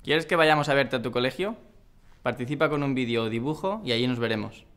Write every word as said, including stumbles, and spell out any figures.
¿Quieres que vayamos a verte a tu colegio? Participa con un vídeo o dibujo y allí nos veremos.